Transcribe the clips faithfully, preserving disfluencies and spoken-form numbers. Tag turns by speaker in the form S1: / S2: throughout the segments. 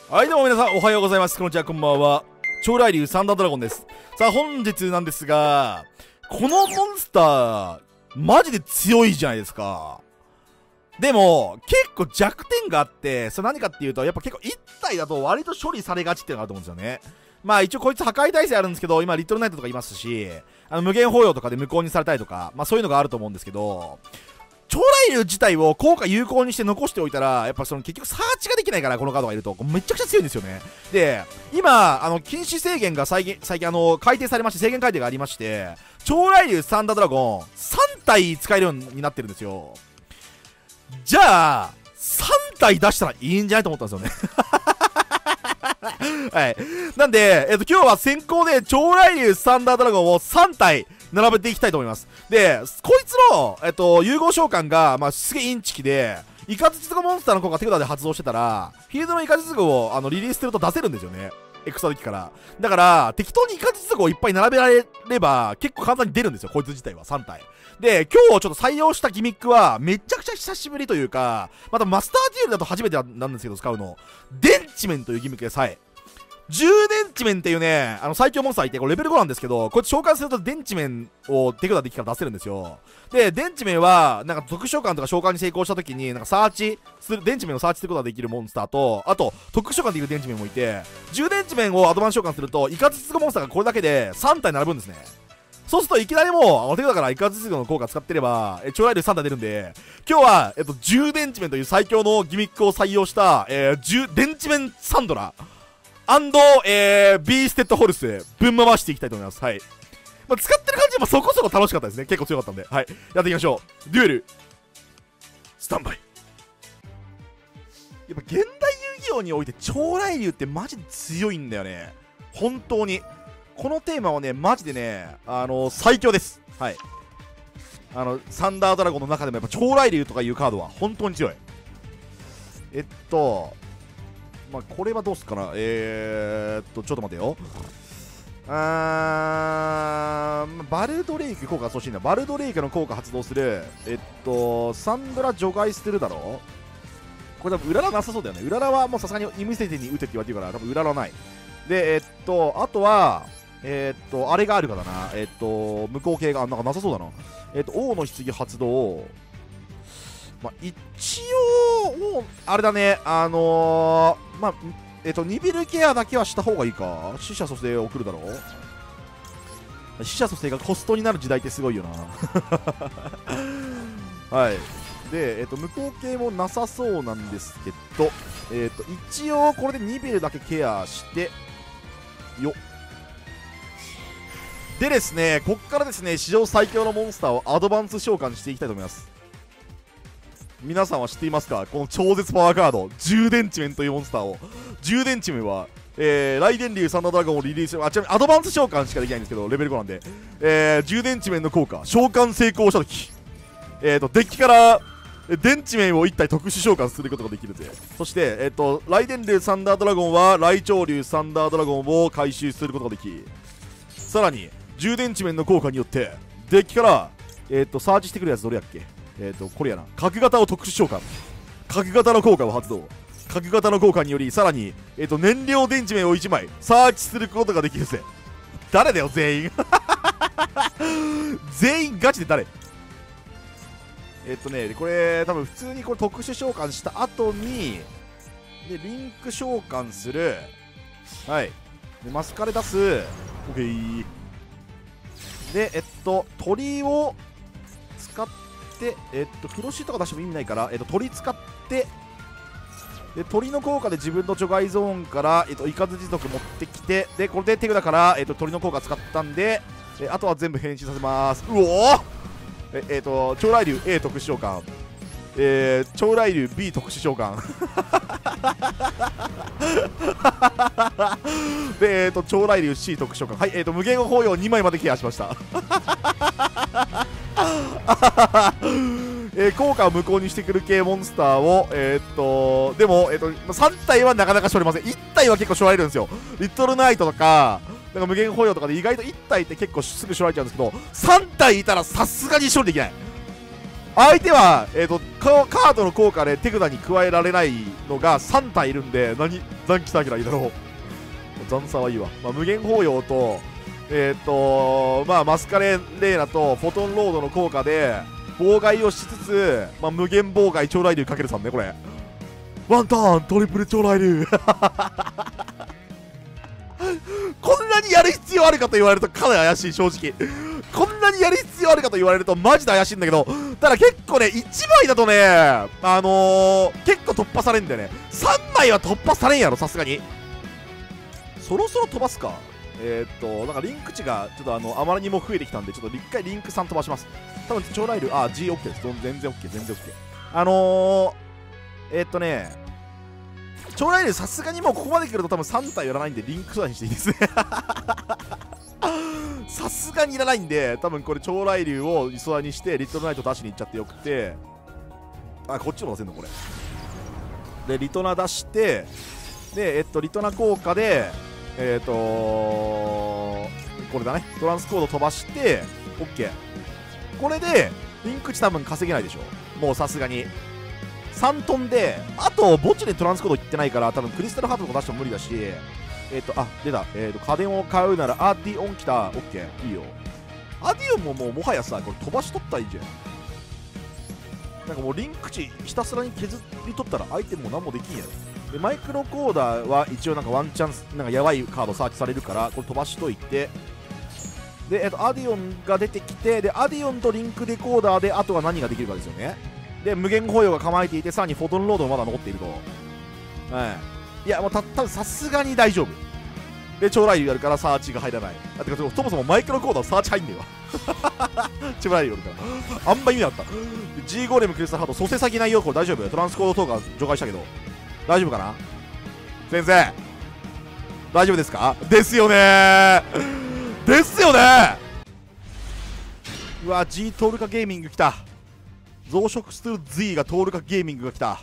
S1: はい、どうも皆さんおはようございます。こんにちは、こんばんは。超雷竜サンダードラゴンです。さあ、本日なんですが、このモンスター、マジで強いじゃないですか。でも、結構弱点があって、それ何かっていうと、やっぱ結構いち体だと割と処理されがちっていうのがあると思うんですよね。まあ一応こいつ破壊耐性あるんですけど、今リットルナイトとかいますし、あの無限包容とかで無効にされたりとか、まあそういうのがあると思うんですけど、超雷竜自体を効果有効にして残しておいたら、やっぱその結局サーチができないから、このカードがいるとめちゃくちゃ強いんですよね。で、今あの禁止制限が最近最近あの改定されまして、制限改定がありまして、超雷竜サンダードラゴンさん体使えるようになってるんですよ。じゃあさん体出したらいいんじゃないと思ったんですよね。はい。なんで、えっと、今日は先行で超雷竜サンダードラゴンをさん体並べていきたいと思います。で、こいつの、えっと、融合召喚が、まあ、すげえインチキで、イカズチズゴモンスターの効果が手札で発動してたら、フィールドのイカズチズゴをあのリリースすると出せるんですよね。エクストラデッキから。だから、適当にイカズチズゴをいっぱい並べられれば、結構簡単に出るんですよ、こいつ自体はさん体。で、今日ちょっと採用したギミックは、めちゃくちゃ久しぶりというか、またマスターデュエルだと初めてなんですけど、使うの。電池面というギミックでさえ。充電池面っていうね、あの最強モンスターいて、これレベルごなんですけど、こいつ召喚すると電池面を手札デッキから出せるんですよ。で、電池面は、なんか特殊召喚とか召喚に成功した時に、なんかサーチする、電池面をサーチすることができるモンスターと、あと、特殊召喚できる電池面もいて、充電池面をアドバンス召喚すると、イカズチズゴモンスターがこれだけでさん体並ぶんですね。そうするといきなりもう、あの手札からイカズチズゴの効果使ってれば、え超雷竜さん体出るんで、今日は、えっと、充電池面という最強のギミックを採用した、えー、充電池面サンドラ。アンド、えー、ビーステッドホルスでぶん回していきたいと思います。はい。まあ、使ってる感じもそこそこ楽しかったですね。結構強かったんで。はい。やっていきましょう。デュエル、スタンバイ。やっぱ現代遊戯王において超雷竜ってマジで強いんだよね。本当に。このテーマはね、マジでね、あのー、最強です。はい。あの、サンダードラゴンの中でもやっぱ超雷竜とかいうカードは本当に強い。えっと、まあ、これはどうすっかな。えー、っと、ちょっと待てよ。あー、バルドレイク効果が欲しいんだ。バルドレイクの効果発動する。えっと、サンブラ除外してるだろ。これ多分、ウララなさそうだよね。ウララはもうさすがにイムセテに打てって言われてるから、多分ウララない。で、えっと、あとは、えー、っと、あれがあるかだな。えっと、無効系が、なんかなさそうだな。えっと、王の棺発動。まあ、一応、もう、あれだね、あのー、まあ、えっと、ニビルケアだけはした方がいいか。死者蘇生を送るだろう。死者蘇生がコストになる時代ってすごいよな。はい。で、えっと、無効系もなさそうなんですけど、えっと、一応、これでニビルだけケアして、よっ。でですね、こっからですね、史上最強のモンスターをアドバンス召喚していきたいと思います。皆さんは知っていますか？この超絶パワーカード、充電池面というモンスターを。充電池面は、えー、雷電竜サンダードラゴンをリリース、あ、ちなみにアドバンス召喚しかできないんですけど、レベルごなんで、えー、充電池面の効果、召喚成功したとき、えーと、デッキから、電池面をいち体特殊召喚することができるぜ。そして、えーと、雷電竜サンダードラゴンは、雷鳥竜サンダードラゴンを回収することができ、さらに、充電池面の効果によって、デッキから、えーと、サーチしてくるやつどれやっけ？えっと、これやな。角型を特殊召喚。角型の効果を発動。角型の効果により、さらに、えっと、燃料電池面をいちまい、サーチすることができるぜ。誰だよ、全員。全員ガチで誰？えっとね、これ、多分普通にこれ特殊召喚した後に、で、リンク召喚する。はい。で、マスカレ出す。オッケー。で、えっと、鳥を使って、で、えっと、風呂敷とか出しても意味ないから、えっと、鳥使って、で、鳥の効果で自分の除外ゾーンから、えっと、イカズチ族持ってきて、で、これで手札から、えっと、鳥の効果使ったんで、えあとは全部変身させます。うおーえ、えっと、超雷竜 A 特殊召喚。えー、超雷竜 B 特殊召喚。で、えっと、超雷竜 C 特殊召喚。はい、えっと、無限包容にまいまでケアしました。えー、効果を無効にしてくる系モンスターを、えー、っと、でも、えー、っと、さん体はなかなか処理ません。いち体は結構処られるんですよ。リトルナイトとか、なんか無限保養とかで意外といち体って結構すぐ処られちゃうんですけど、さん体いたらさすがに処理できない。 相手は、えーと、カカードの効果で手札に加えられないのがさん体いるんで、何、残機下げらいいだろう。残差はいいわ。まあ、無限包容と、えっ、ー、とまあ、マスカレーレーナとフォトンロードの効果で、妨害をしつつ、まあ、無限妨害超雷竜かけるさんね、これ。ワンターン、トリプル超雷竜。こんなにやる必要あるかと言われるとかなり怪しい、正直。こんなにやる必要あるかと言われるとマジで怪しいんだけど、ただ結構ね、いちまいだとね、あのー、結構突破されんだよね。さんまいは突破されんやろ、さすがに。そろそろ飛ばすか。えー、っと、なんかリンク値がちょっとあの、あまりにも増えてきたんで、ちょっと一回リンクさん飛ばします。多分超ライル、あ、ジーオーケー です。全然 OK、全然 OK。あのー、えー、っとね、超ライルさすがにもうここまで来ると多分さん体やらないんで、リンクさんにしていいですね。さすがにいらないんで、多分これ超雷竜を磯田にしてリトルナイト出しに行っちゃってよくて、あ、こっちも出せんのこれで、リトナ出して、でえっとリトナ効果でえっとこれだね、トランスコード飛ばして OK。 これでリンク値多分稼げないでしょ、もうさすがにさんトンで、あと墓地でトランスコードいってないから多分クリスタルハートとか出しても無理だし、えっ、ー、と、あ、出た。えっ、ー、と、家電を買うなら、アーディオン来た。オッケー。いいよ。アーディオンももう、もはやさ、これ飛ばしとったらいいじゃん。なんかもう、リンク値ひたすらに削り取ったら、相手も何もできんやろ。で、マイクロコーダーは一応なんかワンチャンス、なんかやばいカードサーチされるから、これ飛ばしといて、で、えっ、ー、と、アディオンが出てきて、で、アディオンとリンクデコーダーで、あとは何ができるかですよね。で、無限保養が構えていて、さらにフォトンロードもまだ残っていると。はい。いや、もうた、たぶんさすがに大丈夫。で、超雷竜やるからサーチが入らない。あ、てか、そもそもマイクロコーダーサーチ入んねえわ。超雷竜やるから。あんま意味なかった。G ゴーレムクリスタルハート、蘇生先ないよ。これ大丈夫？トランスコード等が除外したけど。大丈夫かな？先生。大丈夫ですか？ですよねー。ですよねー。うわ、G トールカゲーミング来た。増殖する Z がトールカゲーミングが来た。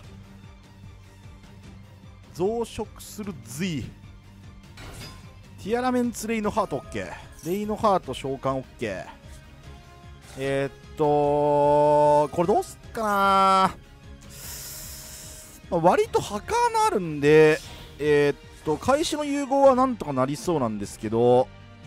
S1: 増殖する Z。 ティアラメンツレイノハート OK。 レイノハート召喚 OK。 えー、っとこれどうすっかな、まあ、割と墓穴あるんで、えー、っと開始の融合はなんとかなりそうなんですけど、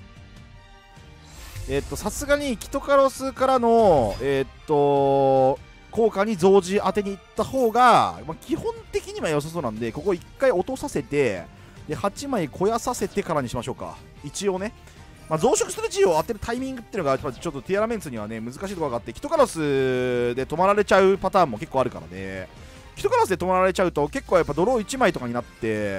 S1: えー、っとさすがにキトカロスからのえー、っと効果に増字当てに行った方が、まあ、基本的には良さそうなんで、ここいっかい落とさせて、ではちまい肥やさせてからにしましょうか。一応ね、まあ、増殖する G を当てるタイミングっていうのがちょっとティアラメンツにはね難しいところがあって、キトカロスで止まられちゃうパターンも結構あるからね。キトカロスで止まられちゃうと結構やっぱドローいちまいとかになって、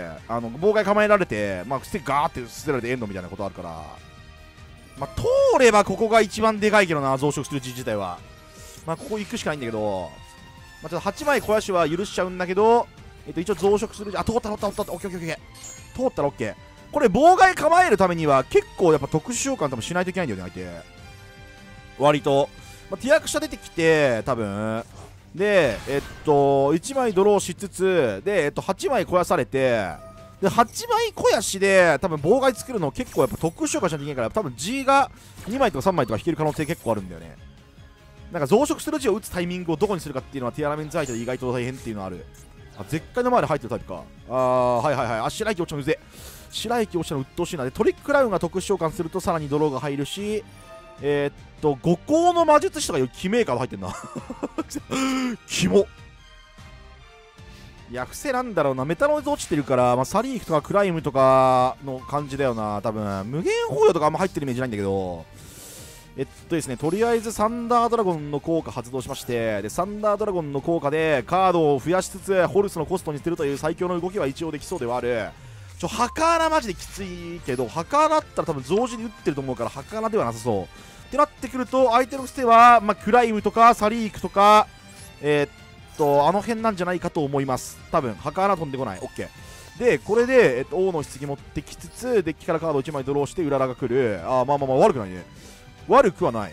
S1: あの妨害構えられて、まあ、ステガーって捨てられてエンドみたいなことあるから、まあ、通ればここが一番でかいけどな、増殖する G 自体は。まあ、ここ行くしかないんだけど、まあ、ちょっとはちまい肥やしは許しちゃうんだけど、えっと、一応増殖する、あ、通った通った通った、オッケーオッケーオッケー、通ったら OK。 これ妨害構えるためには結構やっぱ特殊召喚多分しないといけないんだよね、相手割と、まあ、ティアクシャ出てきて多分で、えっといちまいドローしつつで、えっと、はちまい肥やされて、ではちまい肥やしで多分妨害作るの結構やっぱ特殊召喚しないといけないから、多分 G がにまいとかさんまいとか引ける可能性結構あるんだよね。なんか増殖する G を打つタイミングをどこにするかっていうのはティアラメンツ相手で意外と大変っていうのはある。あ、絶海の前で入ってるタイプか。あー、はいはいはい。あ、白雪落ちたのうぜ。白雪落ちたの鬱陶しいな。で、トリッククラウンが特殊召喚するとさらにドローが入るし、えー、っと、五行の魔術師とかいうキメーカーが入ってんな。キモ。いや、癖なんだろうな。メタノイズ落ちてるから、まあ、サリークとかクライムとかの感じだよな。多分、無限包容とかあんま入ってるイメージないんだけど、えっとですね、とりあえずサンダードラゴンの効果発動しまして、でサンダードラゴンの効果でカードを増やしつつホルスのコストにするという最強の動きは一応できそうではある。ちょ墓穴マジできついけど、墓穴だったら多分同時に打ってると思うから墓穴ではなさそうってなってくると、相手の捨ては、まあ、クライムとかサリークとか、えー、っとあの辺なんじゃないかと思います。多分墓穴飛んでこない。 OK で、これで、えっと、王の棺持ってきつつデッキからカードいちまいドローしてうららが来る。あー、まあまあまあ悪くないね、悪くはない。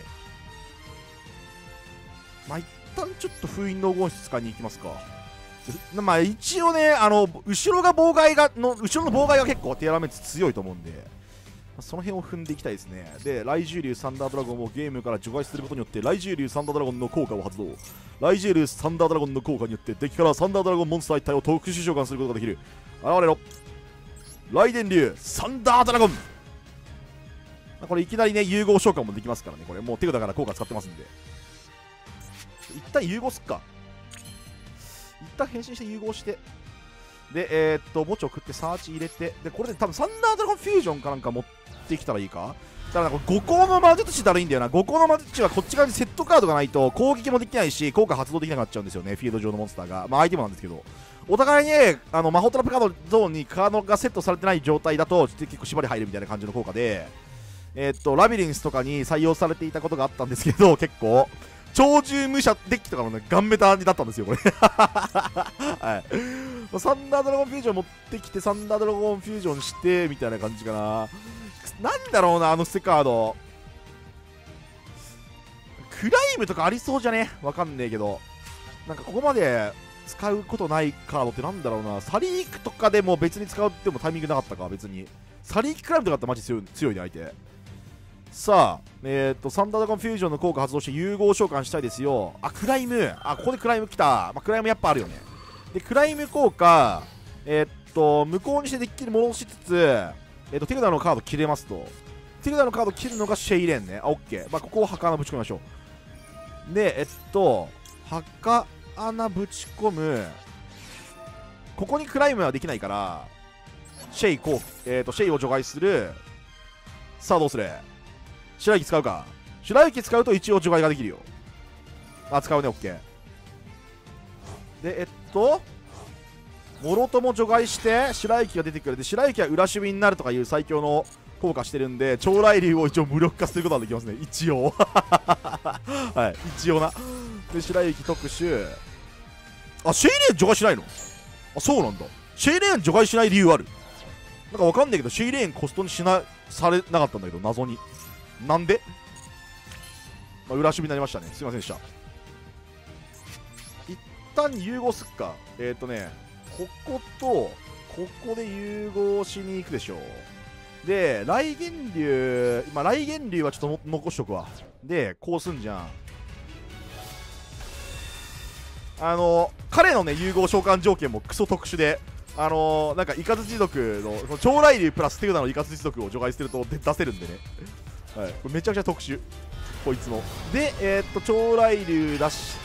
S1: まあ一旦ちょっと封印の黄金室使いに行きますか。まあ一応ね、あの後ろが妨害がの後ろの妨害が結構ティアラメンツ強いと思うんで、 その辺を踏んでいきたいですね。で、雷獣竜サンダードラゴンをゲームから除外することによって、雷獣竜サンダードラゴンの効果を発動。雷獣竜サンダードラゴンの効果によって、敵からサンダードラゴンモンスター一体を特殊召喚することができる。現れろ。雷電竜サンダードラゴン。これいきなりね、融合召喚もできますからね。これもう手札から効果使ってますんで。一旦融合すっか。一旦変身して融合して。で、えー、っと、墓地を食ってサーチ入れて、で、これで多分サンダードラゴンフュージョンかなんか持ってきたらいいか。だからこれごこうの魔術師だるいんだよな。ごこうの魔術師はこっち側にセットカードがないと攻撃もできないし、効果発動できなくなっちゃうんですよね、フィールド上のモンスターが。まあ相手もなんですけど。お互いに、ね、あの魔法トラップカードゾーンにカードがセットされてない状態だと、結構縛り入るみたいな感じの効果で、えー、っと、ラビリンスとかに採用されていたことがあったんですけど、結構、鳥獣武者デッキとかのね、ガンメタになったんですよ、これ。はい。サンダードラゴンフュージョン持ってきて、サンダードラゴンフュージョンして、みたいな感じかな。なんだろうな、あの捨てカード。クライムとかありそうじゃね？わかんねえけど。なんかここまで使うことないカードってなんだろうな。サリークとかでも別に使ってもタイミングなかったか、別に。サリーククライムとかだったらマジ強い、強いね、相手。さあ、えー、っと、サンダードラゴンフュージョンの効果発動して融合召喚したいですよ。あ、クライム。あ、ここでクライム来た。まあ、クライムやっぱあるよね。で、クライム効果、えー、っと、無効にしてデッキに戻しつつ、えー、っと、手札のカード切れますと。手札のカード切るのがシェイレンね。あ、オッケー。まあ、ここを墓穴ぶち込みましょう。で、えっと、墓穴ぶち込む。ここにクライムはできないから、シェイこう、えー、っと、シェイを除外する。さあ、どうする？白雪使うか。白雪使うと一応除外ができるよ。あ、使うね、オッケー。で、えっと、もろとも除外して、白雪が出てくる。で、白雪は裏守備になるとかいう最強の効果してるんで、超雷竜を一応無力化することができますね。一応。はい、一応な。で、白雪特殊。あ、シェイレーン除外しないの？あ、そうなんだ。シェイレーン除外しない理由ある。なんかわかんないけど、シェイレーンコストにしな、されなかったんだけど、謎に。なんで、まあ、裏守備になりましたね。すいませんでした。一旦融合すっか。えっ、ー、とね、ここと、ここで融合しに行くでしょう。で、雷源竜、今、雷源竜はちょっと残しとくわ。で、こうすんじゃん。あの、彼のね、融合召喚条件もクソ特殊で、あのー、なんか、イカズチ族の、その超雷竜プラス手札のイカズチ族を除外してると出せるんでね。はい、これめちゃくちゃ特殊、こいつの。で、えー、っと、超雷竜出して、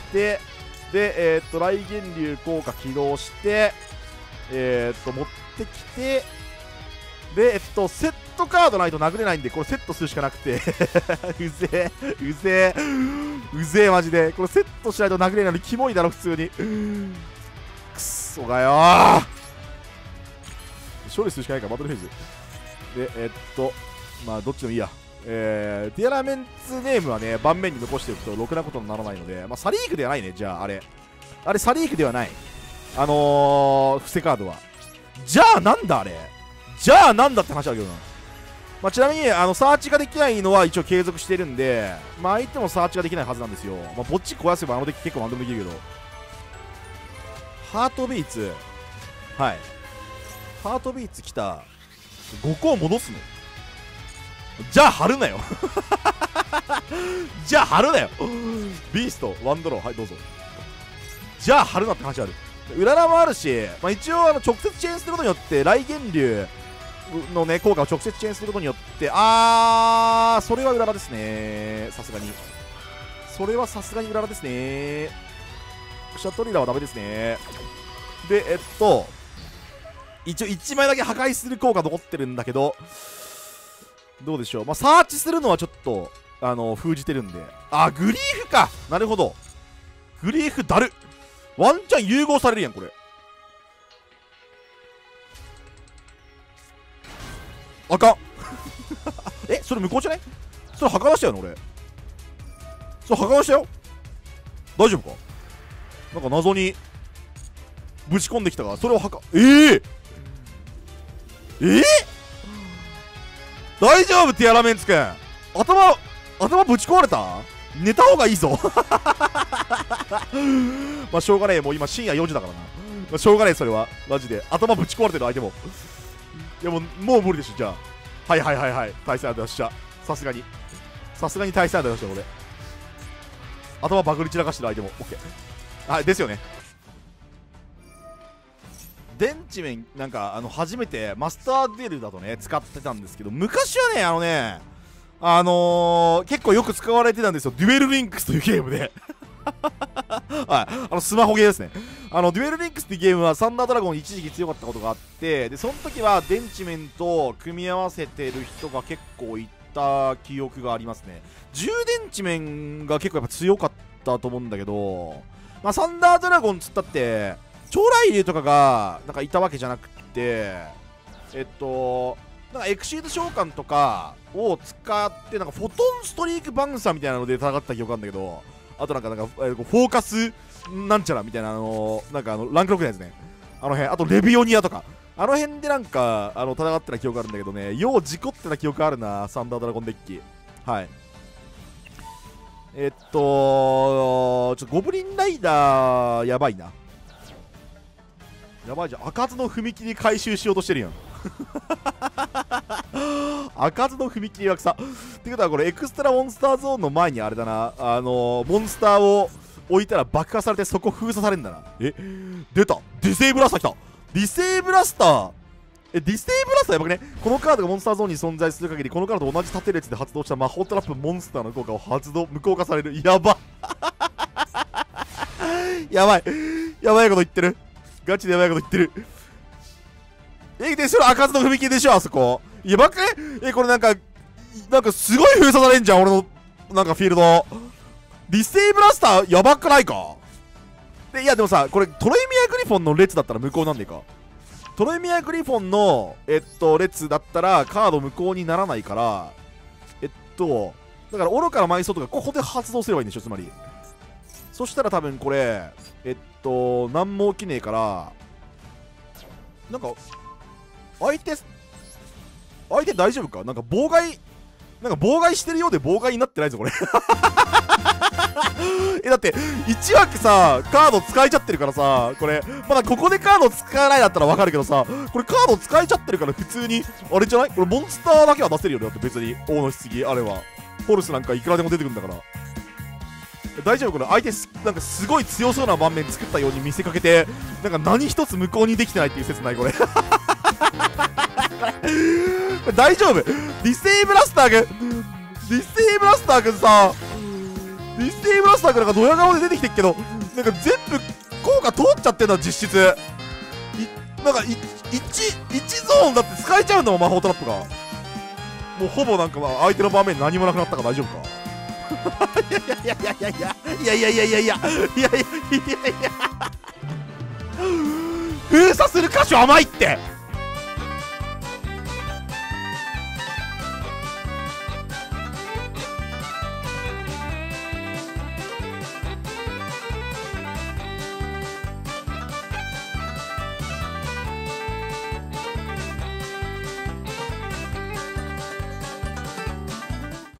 S1: で、えー、っと、雷源竜効果起動して、えー、っと、持ってきて、で、えっと、セットカードないと殴れないんで、これセットするしかなくて、うぜえ、うぜえ、うぜえ、マジで。これセットしないと殴れないのにキモいだろ、普通に。くっそがよー。勝利するしかないか、バトルフェーズ。で、えっと、まあ、どっちでもいいや。えー、ティアラメンツネームはね、盤面に残しておくとろくなことにならないので、まあ、サリークではないね、じゃあ、あれ。あれ、サリークではない。あのー、伏せカードは。じゃあ、なんだ、あれ。じゃあ、なんだって話だけどな。まあ、ちなみに、あの、サーチができないのは一応継続してるんで、まあ、相手もサーチができないはずなんですよ。まあ、ぼっち壊せばあのデッキ結構何でもできるけど。ハートビーツ。はい。ハートビーツ来た。ごこを戻すの？じゃあ貼るなよ。じゃあ貼るなよ。ビーストワンドロー、はいどうぞ。じゃあ貼るなって話ある。うららもあるし、まあ、一応あの直接チェーンすることによって雷源竜のね効果を直接チェーンすることによって、あーそれはうららですね。さすがにそれはさすがにうららですね。シャトリラはダメですね。でえっと一応いちまいだけ破壊する効果残ってるんだけど、どうでしょう。まあ、サーチするのはちょっと、あの、封じてるんで。あ、グリーフか。なるほど。グリーフだる。ワンチャン融合されるやん、これ。あかん。え、それ無効じゃない？それ墓出したよね、俺。それ墓出したよ。大丈夫か？なんか謎に、ぶち込んできたから、それを墓、えぇ、ー、えー、大丈夫ティアラメンツくん。頭、頭ぶち壊れた？寝た方がいいぞ。まあしょうがねえ、もう今深夜よじだからな。まあ、しょうがねえ、それは。マジで。頭ぶち壊れてる相手も。いやもう、もう無理でしょ、じゃあ。 はいはいはいはい、対戦あったよっしゃ。さすがにさすがに対戦あったよっしゃ。これ頭バグり散らかしてる相手も OK。 あですよね。電池面なんかあの初めてマスターデュエルだとね使ってたんですけど、昔はねあのねあのー、結構よく使われてたんですよ、デュエルリンクスというゲームではい、あのスマホゲーですね。あのデュエルリンクスっていうゲームはサンダードラゴン一時期強かったことがあって、でその時は電池面と組み合わせてる人が結構いた記憶がありますね。充電池面が結構やっぱ強かったと思うんだけど、まあ、サンダードラゴンつったって超雷竜とかがなんかいたわけじゃなくて、えっとなんかエクシード召喚とかを使ってなんかフォトンストリークバンサーみたいなので戦った記憶あるんだけど、あとなんかなんかフォーカスなんちゃらみたいな、あのなんかあのランクろくのやつね、あの辺、あとレビオニアとかあの辺でなんかあの戦ってた記憶あるんだけどね、よう事故ってた記憶あるな、サンダードラゴンデッキ。はい、えっとちょっとゴブリンライダーやばいな、やばいじゃん。開かずの踏切回収しようとしてるやん開かずの踏切は草ってことはこれエクストラモンスターゾーンの前にあれだな、あのー、モンスターを置いたら爆破されてそこ封鎖されるんだな。え出た、ディセイブラスター来た。ディセイブラスター、えディセイブラスターやばくね。このカードがモンスターゾーンに存在する限りこのカードと同じ縦列で発動した魔法トラップモンスターの効果を発動無効化される。やばやばいやばいこと言ってる、ガチでやばいこと言ってる。えでそれ開かずの踏切でしょあそこ。やばくね。えこれなんかなんかすごい封鎖されんじゃん俺のなんかフィールド。ディセイブラスターやばくないか。でいやでもさこれトロイミアグリフォンの列だったら無効なんでいいか。トロイミアグリフォンのえっと列だったらカード無効にならないから、えっとだから愚かな埋葬とかここで発動すればいいんでしょつまり。そしたら多分これえっと何も起きねえからなんか相手相手大丈夫か。なんか妨害なんか妨害してるようで妨害になってないぞこれえだっていち枠さカード使えちゃってるからさ、これまだここでカード使えないだったらわかるけどさ、これカード使えちゃってるから普通にあれじゃない。これモンスターだけは出せるよね。だって別に王の棺あれはフォルスなんかいくらでも出てくるんだから大丈夫。これ相手なんかすごい強そうな盤面作ったように見せかけてなんか何一つ無効にできてないっていう説ないこれ大丈夫。ディセイブラスター君ディセイブラスター君さディセイブラスター君なんかドヤ顔で出てきてっけどなんか全部効果通っちゃってんだ実質。いなんか いち, いちゾーンだって使えちゃうんだもん魔法トラップが。もうほぼなんかまあ相手の場面何もなくなったから大丈夫かいやいやいやいやいやいやいやいやいやいやいやいやいやいや封鎖する箇所甘いって